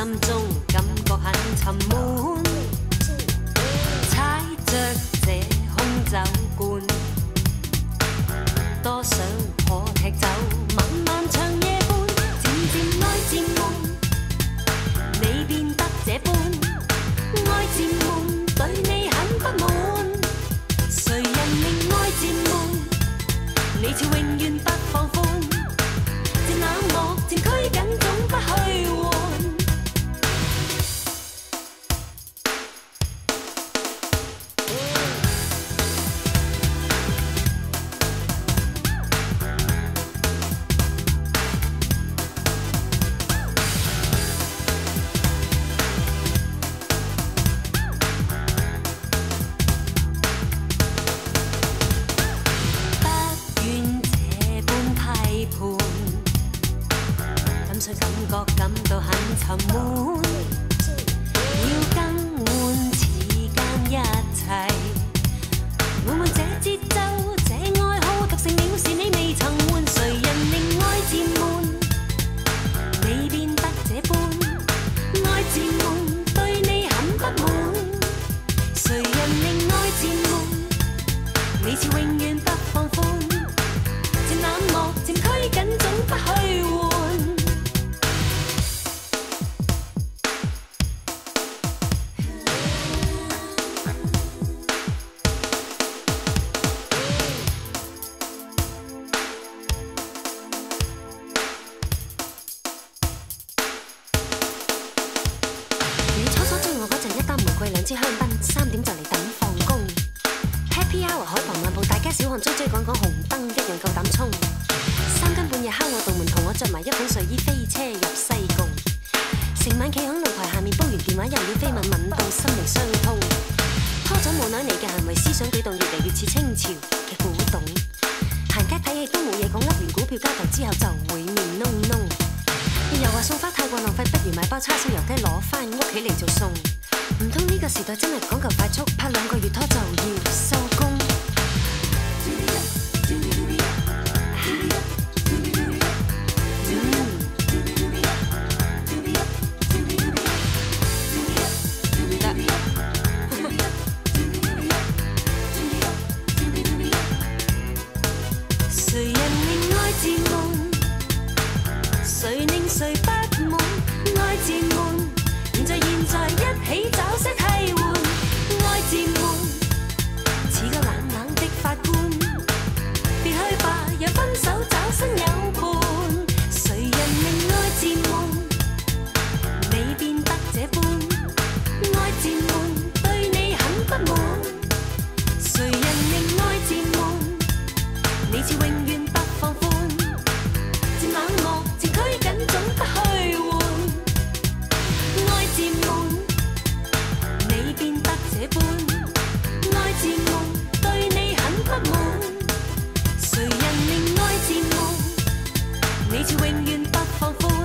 心中感覺很沉悶，踩着這空酒罐，多想可踢走漫漫長夜半，漸漸愛漸悶，你變得這般，愛漸悶，對你很不滿，誰人令愛漸悶，你似永遠不放寬，漸冷漠漸拘謹總不去換。感到很沉悶，要更換時間一齊，換換這節奏，這愛好獨成了是你未曾換，誰人令愛漸悶，你變得這般，愛漸悶，對你很不滿，誰人令愛漸悶，你似永遠不放寬，漸冷漠漸拘謹總不去換。兩支香檳，3點就嚟等放工。Happy hour 海旁漫步，大家小巷追追趕趕，紅燈一樣夠膽衝。3更半夜敲我道門，同我着埋一款睡衣飛車入西貢。成晚企響露台下面煲完電話，又要飛吻，吻到心靈相通。拖咗冇奶你嘅行為，思想舉動越嚟越似清朝嘅古董。行街睇戲都冇嘢講，噏完股票交投之後就會面燶燶。又話送花太過浪費，不如買包叉燒油雞攞返屋企嚟做餸。唔通呢個時代真係講求快速，拍2個月拖就要收工。誰人令愛漸悶，誰令誰不滿，愛漸悶。在現在一起找些替換，愛漸悶，似個冷冷的法官。別去吧，讓分手找新友伴。誰人令愛漸悶，你變得這般，愛漸悶，對你很不滿。誰人令愛漸悶，你似永遠不放寬，漸冷漠漸拘謹總不去換。愛漸悶，你變得這般，愛漸悶，對你很不滿。誰人令愛漸悶，你似永遠不放寬。